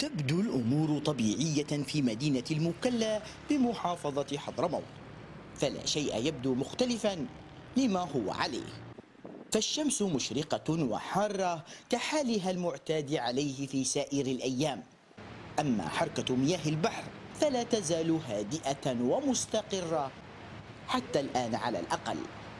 تبدو الأمور طبيعية في مدينة المكلا بمحافظة حضرموت، فلا شيء يبدو مختلفا لما هو عليه، فالشمس مشرقة وحارة كحالها المعتاد عليه في سائر الأيام. أما حركة مياه البحر فلا تزال هادئة ومستقرة حتى الآن على الأقل،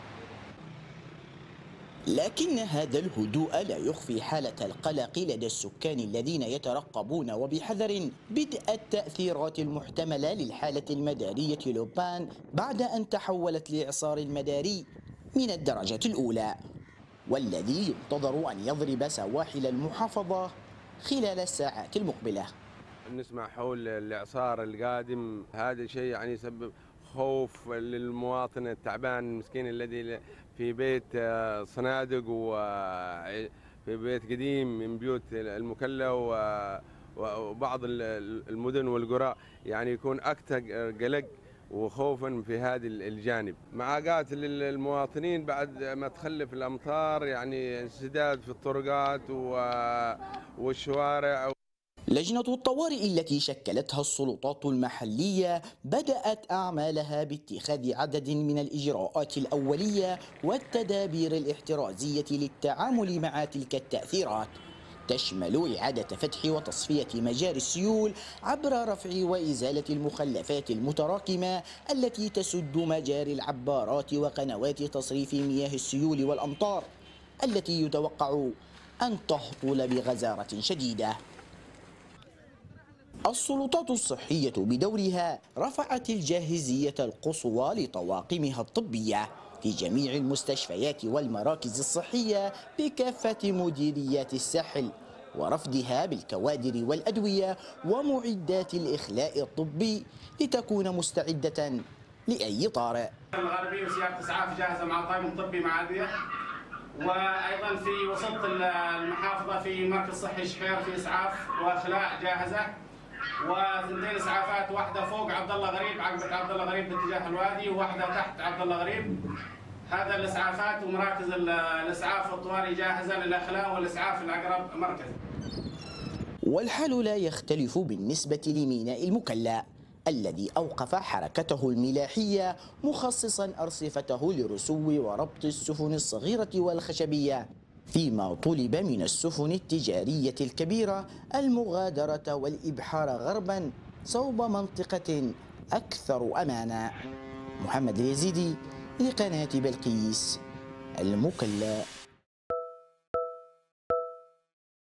لكن هذا الهدوء لا يخفي حالة القلق لدى السكان الذين يترقبون وبحذر بدء التأثيرات المحتملة للحالة المدارية لوبان بعد أن تحولت لإعصار مداري من الدرجة الأولى، والذي ينتظر أن يضرب سواحل المحافظة خلال الساعات المقبلة. نسمع حول الإعصار القادم، هذا شيء يعني يسبب خوف للمواطن التعبان المسكين الذي في بيت صنادق وفي بيت قديم من بيوت المكلا وبعض المدن والقرى، يعني يكون أكثر قلق وخوفا في هذا الجانب، معاقات للمواطنين بعد ما تخلف الأمطار، يعني انسداد في الطرقات والشوارع. لجنة الطوارئ التي شكلتها السلطات المحلية بدأت أعمالها باتخاذ عدد من الإجراءات الأولية والتدابير الاحترازية للتعامل مع تلك التأثيرات، تشمل إعادة فتح وتصفية مجاري السيول عبر رفع وإزالة المخلفات المتراكمة التي تسد مجاري العبارات وقنوات تصريف مياه السيول والأمطار التي يتوقع أن تهطل بغزارة شديدة. السلطات الصحية بدورها رفعت الجاهزية القصوى لطواقمها الطبية في جميع المستشفيات والمراكز الصحية بكافة مديريات الساحل، ورفدها بالكوادر والأدوية ومعدات الإخلاء الطبي لتكون مستعدة لأي طارئ. الغربي وسيارة إسعاف جاهزة مع طاقم طبي مع أدوية، وأيضا في وسط المحافظة في مركز صحي شحير في إسعاف وإخلاء جاهزة، وثنتين اسعافات، واحده فوق عبد الله غريب عقبه عبد الله غريب باتجاه الوادي، وواحده تحت عبد الله غريب. هذا الاسعافات ومراكز الاسعاف الطوارئ جاهزه للاخلاء والاسعاف الاقرب مركز. والحال لا يختلف بالنسبه لميناء المكلا الذي اوقف حركته الملاحيه مخصصا ارصفته لرسو وربط السفن الصغيره والخشبيه، فيما طلب من السفن التجارية الكبيرة المغادرة والإبحار غربا صوب منطقة أكثر أمانا. محمد اليزيدي لقناة بلقيس، المكلا.